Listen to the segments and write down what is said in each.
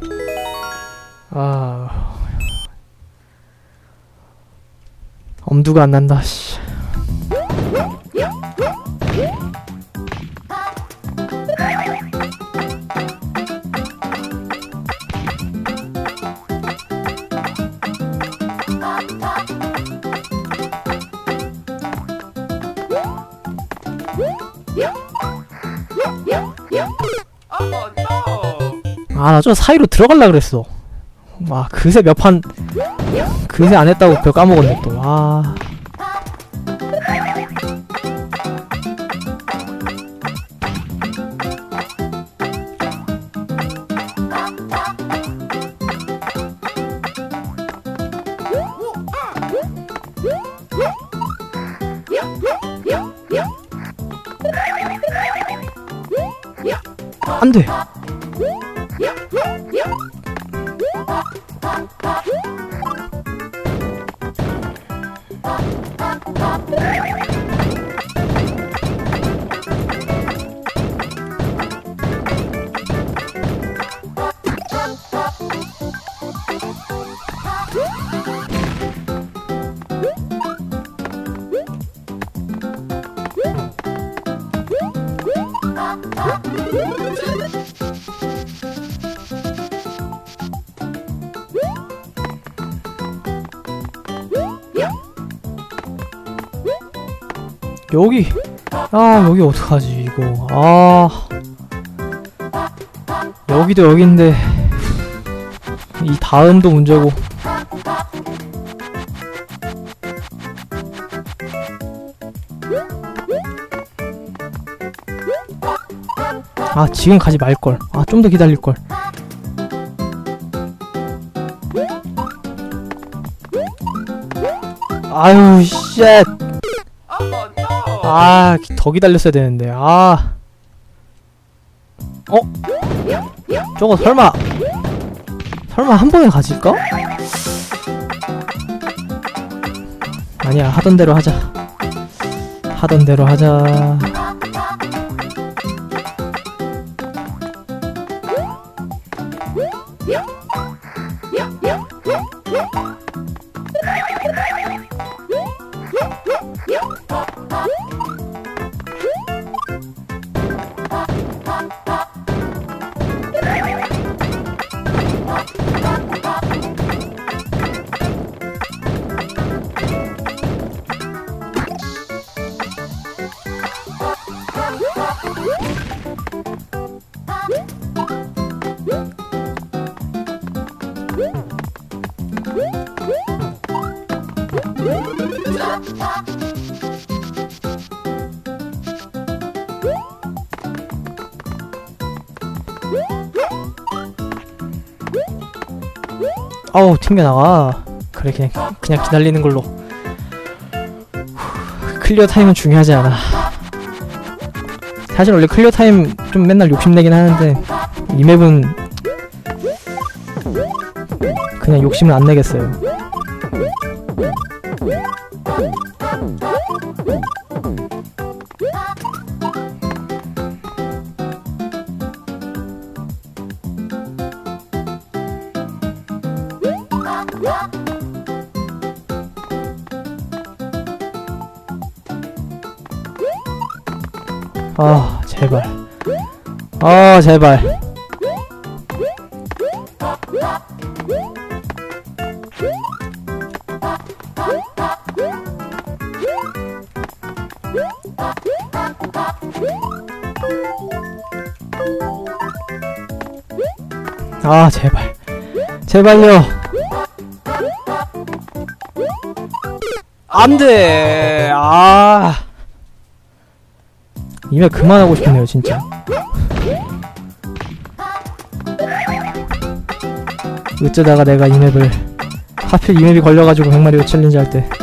아, 엄두가 안 난다. 씨. 아, 나 저 사이로 들어갈라 그랬어. 와, 그새 몇 판 그새 안 했다고 별 까먹었네 또. 아. 안 돼. 여기, 아, 여기 어떡하지 이거. 아, 여기도 여긴데 이 다음도 문제고. 아, 지금 가지 말걸. 아, 좀 더 기다릴걸. 아유, 쉣. 아, 더 기다렸어야 되는데. 아. 어? 저거 설마 한 번에 가질까? 아니야, 하던 대로 하자. 하던 대로 하자. 아우, 튕겨나가. 그래, 그냥 기다리는 걸로. 클리어 타임은 중요하지 않아. 사실 원래 클리어 타임 좀 맨날 욕심내긴 하는데 이 맵은 그냥 욕심을 안 내겠어요. 아, 제발. 아, 제발. 아, 제발. 제발요. 안 돼. 아. 이맵 그만하고 싶네요, 진짜. 어쩌다가 내가 이 맵을 하필 이 맵이 걸려가지고 100마리오 챌린지 할 때.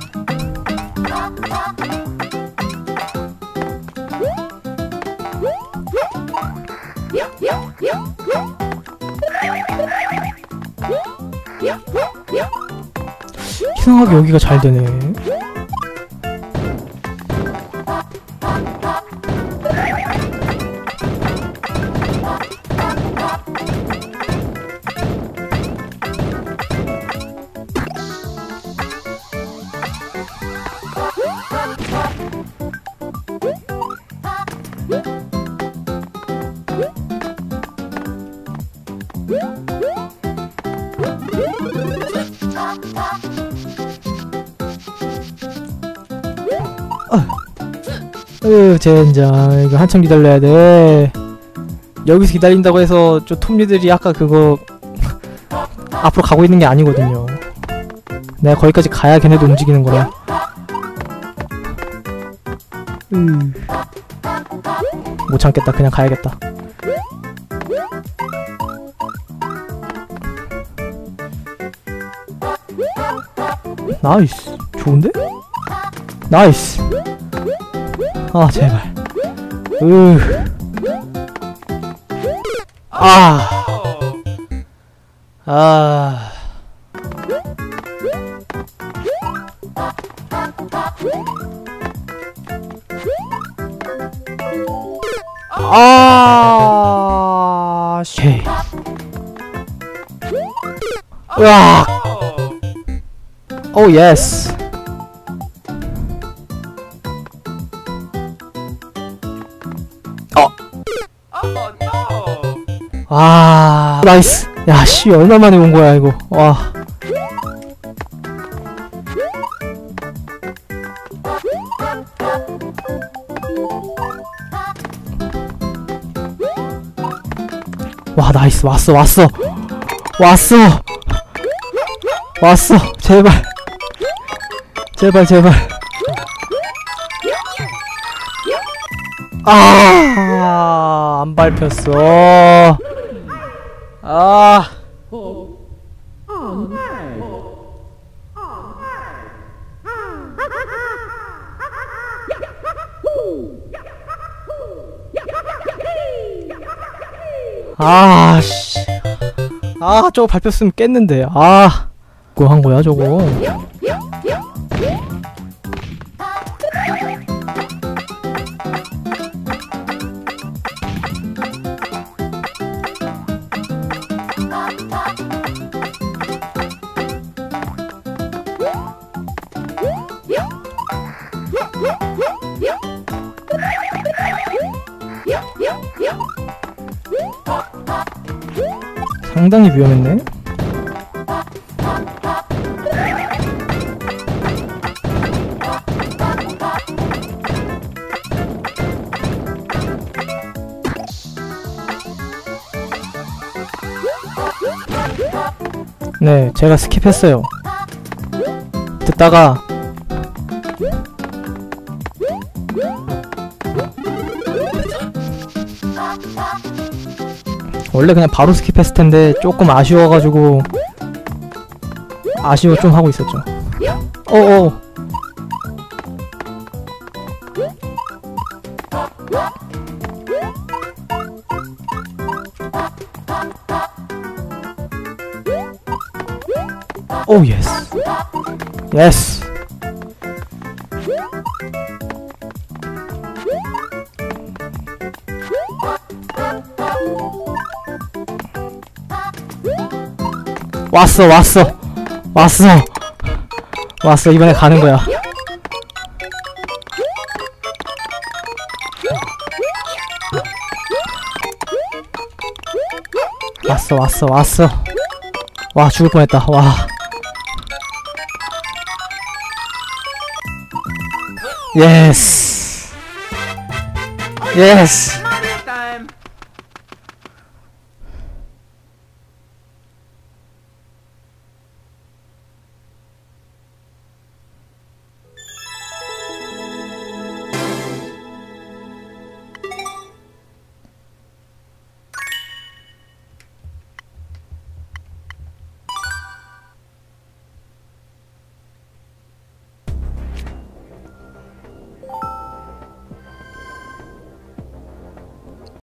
이상하게 여기가 잘 되네. 젠장. 이거 한참 기다려야 돼. 여기서 기다린다고 해서 저 톱니들이 아까 그거 앞으로 가고 있는 게 아니거든요. 내가 거기까지 가야 걔네도 움직이는 거라. 못 참겠다. 그냥 가야겠다. 나이스. 좋은데? 나이스. 아 제발. 쉐이. 으악. 오 예스. 나이스. 야, 씨, 얼마만에 온 거야, 이거. 와. 와, 나이스. 왔어. 제발. 안 밟혔어. 씨. 저거 밟혔으면 깼는데. 뭐 한 거야, 저거? 상당히 위험했네. 네, 제가 스킵했어요. 듣다가 원래 그냥 바로 스킵했을 텐데 조금 아쉬워가지고 아쉬워 좀 하고 있었죠. 어어. 오 예스. 예스. 왔어. 이번에 가는 거야. 왔어. 와, 죽을 뻔했다. 와. 예스.